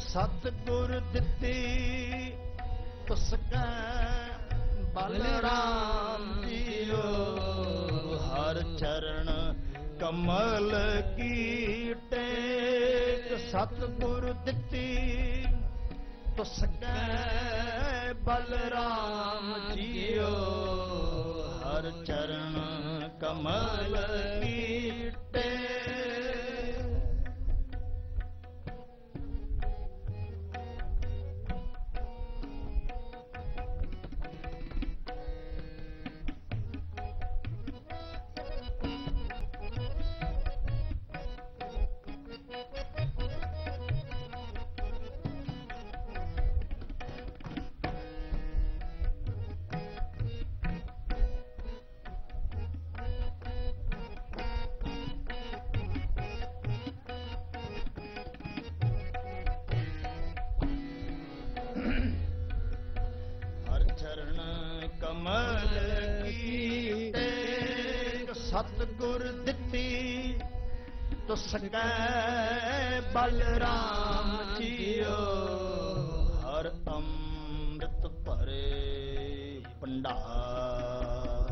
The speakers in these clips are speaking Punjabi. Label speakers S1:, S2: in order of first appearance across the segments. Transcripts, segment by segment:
S1: ਸਤਿਗੁਰ ਦਿੱਤੀ ਤੁਸਕੈ ਬਲਰਾਮ ਜੀਓ। ਹਰ ਚਰਨ ਕਮਲ ਕੀ ਟੇਕ ਸਤਿਗੁਰ ਦਿੱਤੀ ਤੁਸਕੈ ਬਲਰਾਮ ਜੀਓ। ਹਰ ਚਰਨ ਕਮਲ ਕੀ ਟੇਕ। ਕਮਲ ਕੀ ਟੇਕ ਸਤਿਗੁਰ ਦਿੱਤੀ ਤੁਸਕੈ ਬਲਰਾਮ ਜੀਓ। ਹਰ ਅੰਮ੍ਰਿਤ ਭਰੇ ਭੰਡਾਰ।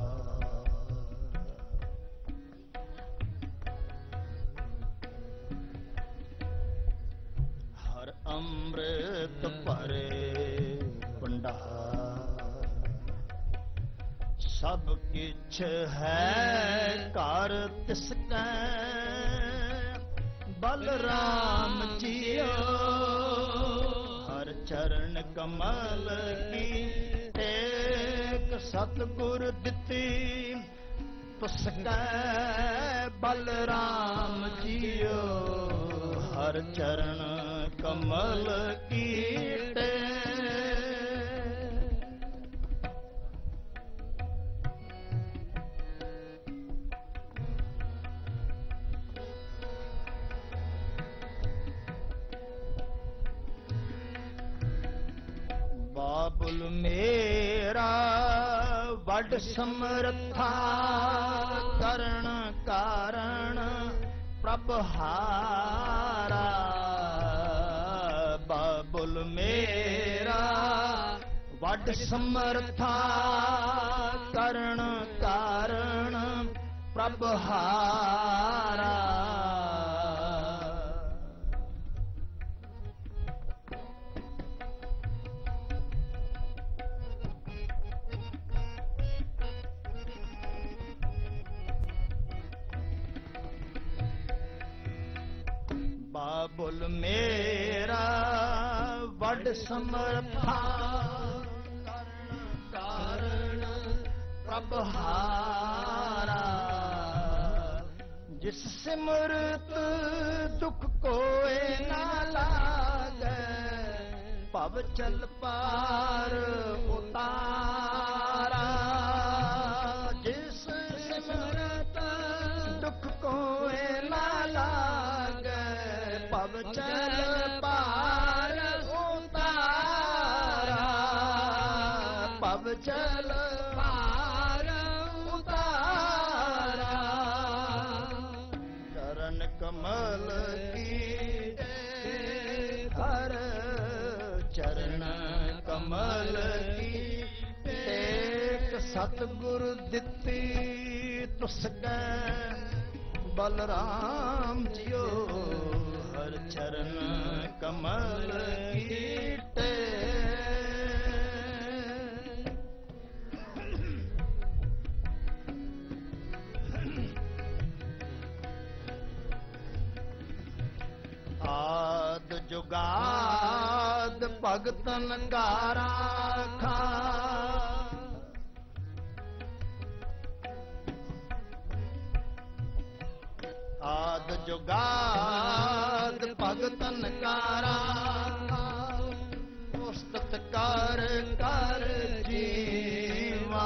S1: ਹਰ ਅੰਮ੍ਰਿਤ ਭਰੇ ਭੰਡਾਰ। ਸਭ ਕਿਛ ਹੈ ਘਰ ਤਿਸਕੈ ਬਲਰਾਮ ਜੀਓ। ਹਰ ਚਰਨ ਕਮਲ ਕੀ ਟੇਕ ਸਤਿਗੁਰ ਦਿੱਤੀ ਤੁਸਕੈ ਬਲਰਾਮ ਜੀਓ। ਹਰ ਚਰਨ ਕਮਲ ਕੀ ਟੇਕ। ਬਾਬੁਲ ਮੇਰਾ ਵੱਡ ਸਮਰਥਾ ਕਰਨ ਕਾਰਣ ਪ੍ਰਭ ਹਾਰਾ। ਬਾਬੁਲ ਮੇਰਾ ਵੱਡ ਸਮਰਥਾ ਕਰਨ ਕਾਰਣ ਪ੍ਰਭ ਹਾਰਾ। ਬਾਬੁਲ ਮੇਰਾ ਵੱਡ ਸਮਰਥਾ ਕਰਨ ਕਾਰਣ ਪ੍ਰਭ ਹਾਰਾ। ਜਿਸ ਸਿਮਰਤ ਦੁਖ ਕੋਏ ਨਾ ਲਾਗੈ ਭਵ ਚਲ ਪਾਰ ਉਤਾਰਾ। ਜਿਸ ਸਿਮਰਤ ਦੁਖ ਕੋਏ ਨਾ ਲਾਗੈ ਭਵ ਚਲ ਪਾਰ ਉਤਾਰਾ। ਭਵ ਚਲ ਪਾਰ ਉਤਾਰਾ। ਚਰਨ ਕਮਲ ਕੀ ਹਰ ਚਰਨ ਕਮਲ ਕੀ ਟੇਕ ਸਤਿਗੁਰ ਦਿੱਤੀ ਤੁਸਕੈ ਬਲਰਾਮ ਜੀਓ। ਹਰ ਚਰਨ ਕਮਲ ਕੀ ਟੇਕ। ਆਦ ਜੁਗਾਦ ਭਗਤਨ ਕਾ ਰਾਖਾ। ਆਦ ਜੁਗਾਦ ਭਗਤਨ ਕਾ ਰਾਖਾ। ਉਸਤਤ ਕਰ ਕਰ ਜੀਵਾ।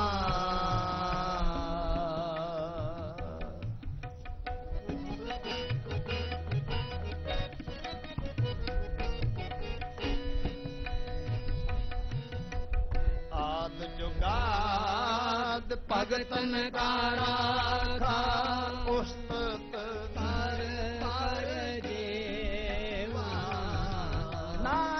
S1: ਆਦ ਜੁਗਾਦ ਭਗਤਨ ਕਾ ਰਾਖਾ। ਉਸਤਤ ਕਰ ਕਰ ਜੀਵਾ।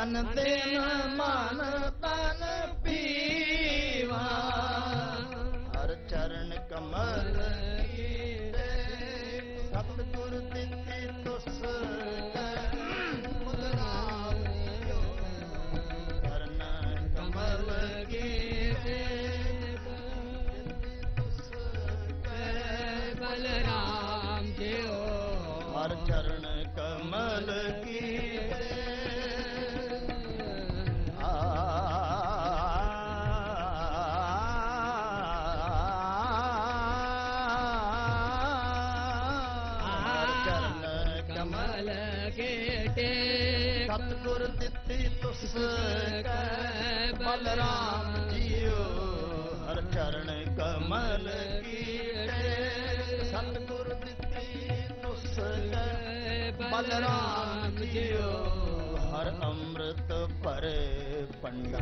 S1: ਅਨ ਦਿਨ ਮਨ ਤਨ ਪੀਵਾ ਹਰ ਚਰਨ ਕਮਲ ਕੀਤੇ ਸਤਿਗੁਰ ਦਿੱਤੀ ਤੁਸ ਮੁਦਰਾਮ ਜੀਓ ਚਰਨ ਕਮਲ ਕੀਤੇ
S2: ਬਲਰਾਮ ਜਿਓ
S1: ਹਰ ਚਰਨ ਕਮਲ ਕੀਤੇ ਸਤਿਗੁਰ ਦਿੱਤੀ ਤੁਸ ਕੈ ਬਲਰਾਮ ਜੀਓ ਹਰ ਚਰਨ ਕਮਲ ਕੀਤੇ ਸਤਿਗੁਰ ਦਿੱਤੀ ਤੁਸ ਕੈ ਬਲਰਾਮ ਜੀਓ ਹਰ ਅੰਮ੍ਰਿਤ ਭਰੇ ਭੰਡਾਰ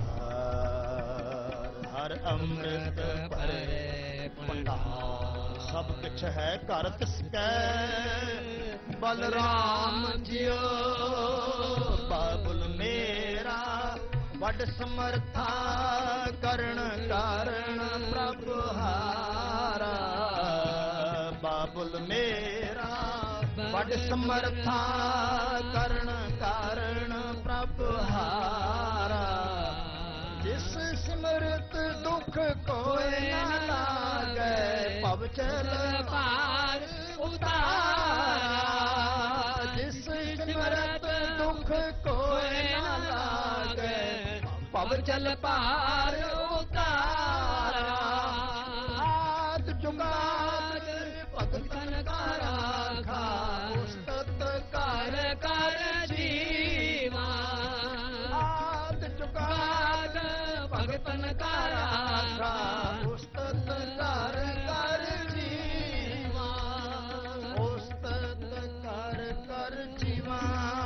S1: ਹਰ ਅੰਮ੍ਰਿਤ ਭਰੇ ਭੰਡਾਰ ਸਭ ਕੁਛ ਹੈ ਘਰ ਤਿਸ ਕੈ ਬਲਰਾਮ ਜੀਓ ਬਾਬੁਲ ਮੇਰਾ ਵੱਡ ਸਮਰਥਾ ਕਰਨ ਕਾਰਨ ਪ੍ਰਭ ਹਾਰਾ ਬਾਬੁਲ ਮੇਰਾ ਵੱਡ ਸਮਰਥਾ ਕਰਨ ਕਾਰਨ ਪ੍ਰਭ ਹਾਰਾ ਜਿਸ ਸਿਮਰਤ ਦੁਖ ਕੋਇ ਨਾ ਲਾਗੈ ਭਵ ਚਲ ਪਾਰ ਉਤਾਰਾ ਜਿਸ ਸਿਮਰਤ ਦੁਖ ਕੋਇ ਨਾ ਲਾਗੈ ਭਵ ਚਲ ਪਾਰ ਉਤਾਰਾ ਆਦ ਜੁਗਾਦ ਭਗਤਨ ਕਾ ਰਾਖਾ ਉਸਤਤ ਕਰ ਕਰ ਜੀਵਾ ਆਦ ਜੁਗਾਦ ਭਗਤਨ ਕਾ ਰਾਖਾ ਉਸਤਤ ਕਰ ਕਰ ਜੀਵਾ ਉਸਤਤ ਕਰ ਕਰ ਜੀਵਾ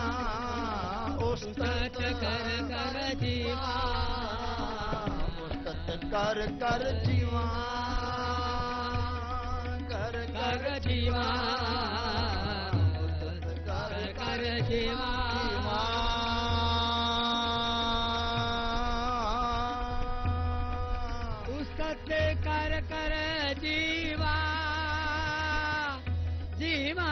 S1: ਉਸਤਤ ਕਰ ਕਰ ਜੀਵਾ ਉਸਤਤ ਕਰ ਕਰ ਜੀਵਾ ਕਰ ਕਰ ਜੀਵਾ ਉਸਤਤ ਕਰ ਕਰ ਜੀਵਾ
S2: ਉਸਤਤ ਕਰ ਕਰ ਜੀਵਾ ਜੀਵਾ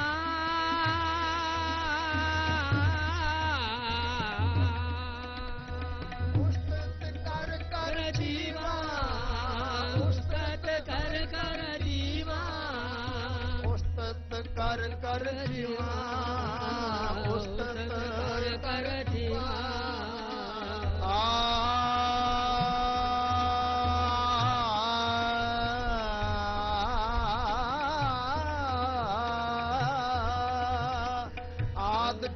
S1: ਉਸਤਤ ਕਰ ਕਰ ਜੀਵਾ
S2: ਉਸਤਤ ਕਰ ਕਰ ਜੀਵਾ
S1: ਉਸਤਤ ਕਰ ਕਰ ਜੀਵਾ ਉਸਤਤ
S2: ਕਰ ਕਰ ਜੀਵਾ
S1: ਆਦ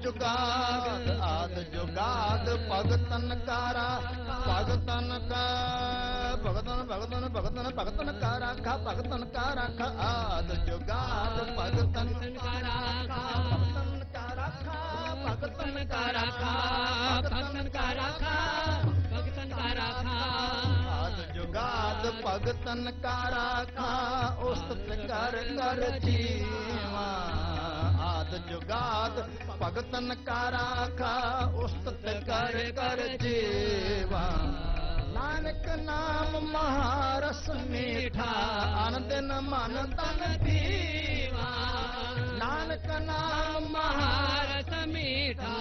S1: ਜੁਗਾਦ ਭਗਤਨ ਕਾਰਾ ਭਗਤਨ ਕਾ ਭਗਤਨ ਭਗਤਨ ਭਗਤਨ ਭਗਤਨ ਕਾ ਰਾਖਾ ਭਗਤਨ ਕਾ ਰਾਖਾ ਆਦ ਜੁਗਾਦ ਭਗਤਨ
S2: ਕਾ ਰਾਖਾ
S1: ਭਗਤਨ ਕਾ ਰਾਖਾ ਭਗਤਨ ਕਾ ਰਾਖਾ
S2: ਭਗਤਨ ਕਾ ਰਾਖਾ ਭਗਤਨ ਕਾ ਰਾਖਾ
S1: ਆਦ ਜੁਗਾਦ ਭਗਤਨ ਕਾ ਰਾਖਾ ਉਸਤਤ ਕਰ ਕਰ ਜੀਵਾ ਆਦ ਜੁਗਾਦ ਭਗਤਨ ਕਾ ਰਾਖਾ ਉਸਤਤ ਕਰ ਕਰ ਜੀਵਾ ਨਾਨਕ ਨਾਮ ਮਹਾਰਸ ਮੀਠਾ ਅਨ ਦਿਨ ਮਨ ਤਨ ਪੀਵਾ ਨਾਨਕ ਨਾਮ
S2: ਮਹਾਰਸ ਮੀਠਾ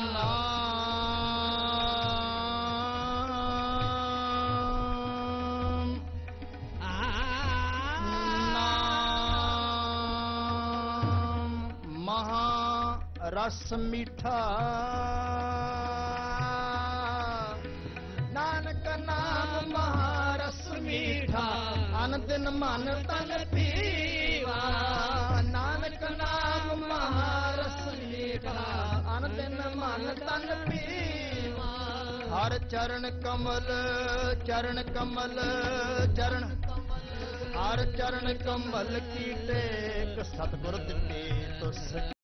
S1: ਰਸ ਮੀਠਾ ਨਾਨਕ ਨਾਮ ਮਹਾਰਸ ਮੀਠਾ ਅਨ ਦਿਨ ਮਨ ਤਨ ਪੀਵਾ ਨਾਨਕ ਨਾਮ ਮਹਾਰਸ ਮੀਠਾ ਅਨ ਦਿਨ ਮਨ ਤਨ ਪੀਵਾ ਹਰ ਚਰਨ ਕਮਲ ਚਰਨ ਕਮਲ ਚਰਨ ਹਰ ਚਰਨ ਕਮਲ ਕੀ ਟੇਕ ਸਤਿਗੁਰ ਦਿੱਤੀ ਤੁਸ